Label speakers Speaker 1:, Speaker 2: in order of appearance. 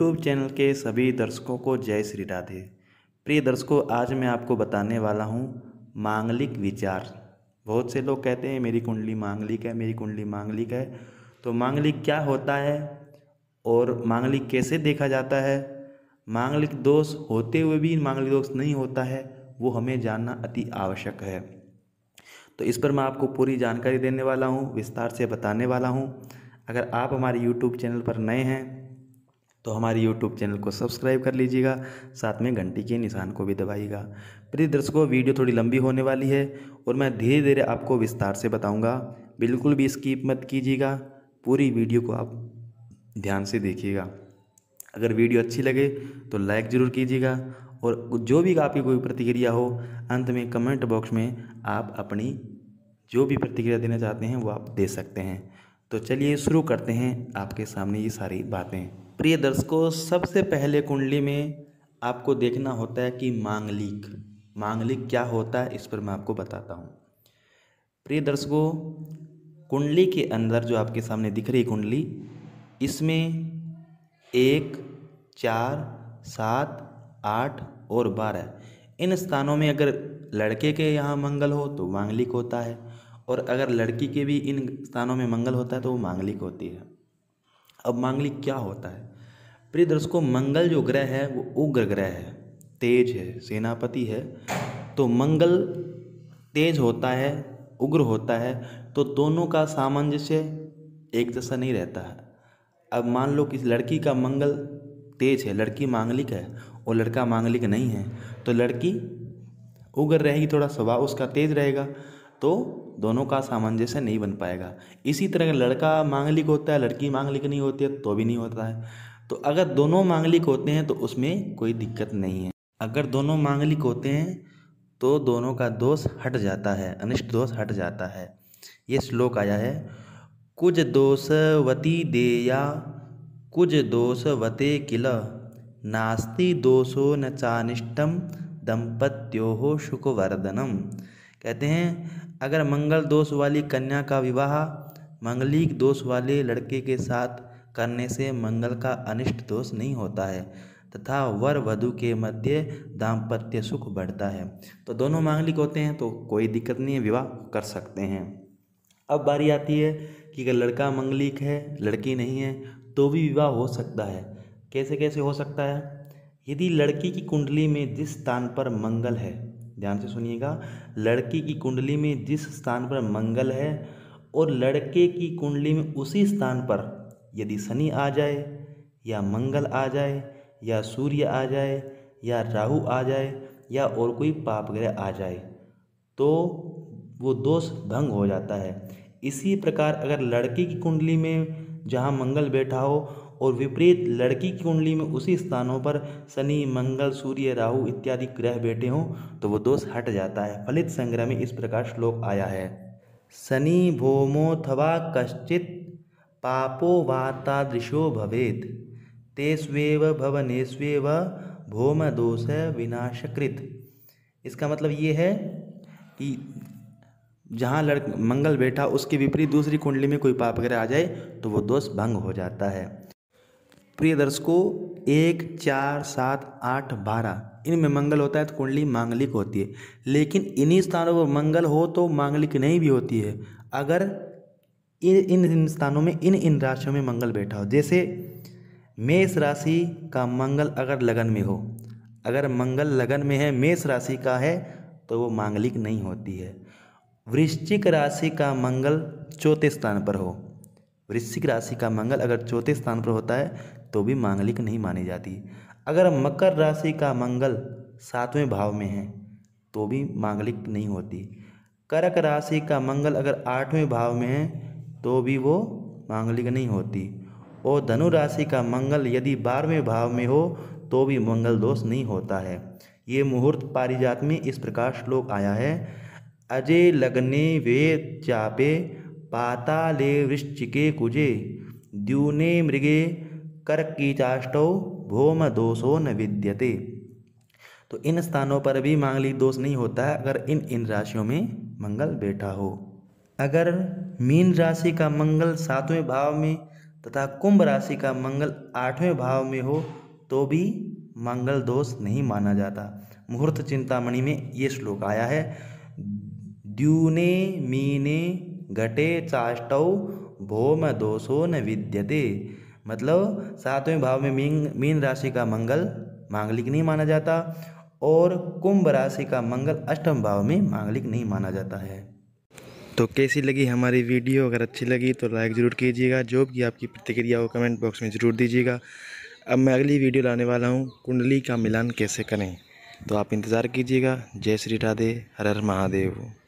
Speaker 1: YouTube channel के सभी दर्शकों को जय श्री राधे। प्रिय दर्शकों, आज मैं आपको बताने वाला हूँ मांगलिक विचार। बहुत से लोग कहते हैं मेरी कुंडली मांगलिक है, मेरी कुंडली मांगलिक है। तो मांगलिक क्या होता है और मांगलिक कैसे देखा जाता है, मांगलिक दोष होते हुए भी मांगलिक दोष नहीं होता है, वो हमें जानना अति आवश्यक है। तो इस पर मैं आपको पूरी जानकारी देने वाला हूँ, विस्तार से बताने वाला हूँ। अगर आप हमारे YouTube चैनल पर नए हैं तो हमारे YouTube चैनल को सब्सक्राइब कर लीजिएगा, साथ में घंटी के निशान को भी दबाइएगा। प्रिय दर्शकों, वीडियो थोड़ी लंबी होने वाली है और मैं धीरे धीरे आपको विस्तार से बताऊंगा। बिल्कुल भी स्किप मत कीजिएगा, पूरी वीडियो को आप ध्यान से देखिएगा। अगर वीडियो अच्छी लगे तो लाइक ज़रूर कीजिएगा और जो भी आपकी कोई प्रतिक्रिया हो, अंत में कमेंट बॉक्स में आप अपनी जो भी प्रतिक्रिया देना चाहते हैं वो आप दे सकते हैं। तो चलिए शुरू करते हैं आपके सामने ये सारी बातें। प्रिय दर्शकों, सबसे पहले कुंडली में आपको देखना होता है कि मांगलिक क्या होता है, इस पर मैं आपको बताता हूँ। प्रिय दर्शकों, कुंडली के अंदर जो आपके सामने दिख रही कुंडली, इसमें 1, 4, 7, 8 और 12 इन स्थानों में अगर लड़के के यहाँ मंगल हो तो मांगलिक होता है, और अगर लड़की के भी इन स्थानों में मंगल होता है तो वो मांगलिक होती है। अब मांगलिक क्या होता है? प्रिय दर्शकों, मंगल जो ग्रह है वो उग्र ग्रह है, तेज है, सेनापति है। तो मंगल तेज होता है, उग्र होता है, तो दोनों का सामंजस्य एक जैसा नहीं रहता है। अब मान लो कि लड़की का मंगल तेज है, लड़की मांगलिक है और लड़का मांगलिक नहीं है, तो लड़की उग्र रहेगी, थोड़ा स्वभाव उसका तेज रहेगा, तो दोनों का सामंजस्य नहीं बन पाएगा। इसी तरह लड़का मांगलिक होता है, लड़की मांगलिक नहीं होती है तो भी नहीं होता है। तो अगर दोनों मांगलिक होते हैं तो उसमें कोई दिक्कत नहीं है। अगर दोनों मांगलिक होते हैं तो दोनों का दोष हट जाता है, अनिष्ट दोष हट जाता है। ये श्लोक आया है, कुज दोषवती देया कुज दोषवते किल नास्ति दोषो न चानिष्टम दंपत्योः सुखवर्धनम। कहते हैं अगर मंगल दोष वाली कन्या का विवाह मंगलिक दोष वाले लड़के के साथ करने से मंगल का अनिष्ट दोष नहीं होता है तथा वर वधु के मध्य दाम्पत्य सुख बढ़ता है। तो दोनों मांगलिक होते हैं तो कोई दिक्कत नहीं है, विवाह कर सकते हैं। अब बारी आती है कि अगर लड़का मंगलिक है, लड़की नहीं है, तो भी विवाह हो सकता है। कैसे कैसे हो सकता है? यदि लड़की की कुंडली में जिस स्थान पर मंगल है, ध्यान से सुनिएगा, लड़की की कुंडली में जिस स्थान पर मंगल है और लड़के की कुंडली में उसी स्थान पर यदि शनि आ जाए या मंगल आ जाए या सूर्य आ जाए या राहु आ जाए या और कोई पाप ग्रह आ जाए तो वो दोष भंग हो जाता है। इसी प्रकार अगर लड़की की कुंडली में जहाँ मंगल बैठा हो और विपरीत लड़की की कुंडली में उसी स्थानों पर शनि, मंगल, सूर्य, राहु इत्यादि ग्रह बैठे हों तो वो दोष हट जाता है। फलित संग्रह में इस प्रकार श्लोक आया है, शनि भौमोऽथवा कश्चित् पापो वातादृशो भवेत् तेष्वेव भवनेष्वेव भौम दोष विनाशकृत। इसका मतलब ये है कि जहाँ मंगल बैठा उसके विपरीत दूसरी कुंडली में कोई पाप ग्रह आ जाए तो वो दोष भंग हो जाता है। प्रिय दर्शकों, 1, 4, 7, 8, 12 इनमें मंगल होता है तो कुंडली मांगलिक होती है, लेकिन इन्हीं स्थानों पर मंगल हो तो मांगलिक नहीं भी होती है। अगर इन स्थानों में इन राशियों में मंगल बैठा हो, जैसे मेष राशि का मंगल अगर लगन में हो, अगर मंगल लगन में है, मेष राशि का है, तो वो मांगलिक नहीं होती है। वृश्चिक राशि का मंगल चौथे स्थान पर हो, वृश्चिक राशि का मंगल अगर चौथे स्थान पर होता है तो भी मांगलिक नहीं मानी जाती। अगर मकर राशि का मंगल 7वें भाव में है तो भी मांगलिक नहीं होती। कर्क राशि का मंगल अगर 8वें भाव में है तो भी वो मांगलिक नहीं होती। और धनु राशि का मंगल यदि 12वें भाव में हो तो भी मंगल दोष नहीं होता है। ये मुहूर्त पारिजात में इस प्रकार श्लोक आया है, अजय लग्ने वे चापे पाताले वृश्चिके कुजे द्यूने मृगे कर्कीचाष्टौ भौम दोषो न विद्यते। तो इन स्थानों पर भी मांगलिक दोष नहीं होता है अगर इन राशियों में मंगल बैठा हो। अगर मीन राशि का मंगल 7वें भाव में तथा कुंभ राशि का मंगल 8वें भाव में हो तो भी मंगल दोष नहीं माना जाता। मुहूर्त चिंतामणि में ये श्लोक आया है, द्यूने मीने घटे चाष्टौ भौम दोषो न विद्यते। मतलब 7वें भाव में मीन राशि का मंगल मांगलिक नहीं माना जाता और कुंभ राशि का मंगल 8वें भाव में मांगलिक नहीं माना जाता है।
Speaker 2: तो कैसी लगी हमारी वीडियो? अगर अच्छी लगी तो लाइक ज़रूर कीजिएगा। जो भी आपकी प्रतिक्रिया हो कमेंट बॉक्स में ज़रूर दीजिएगा। अब मैं अगली वीडियो लाने वाला हूँ कुंडली का मिलान कैसे करें, तो आप इंतज़ार कीजिएगा। जय श्री राधे, हर हर महादेव।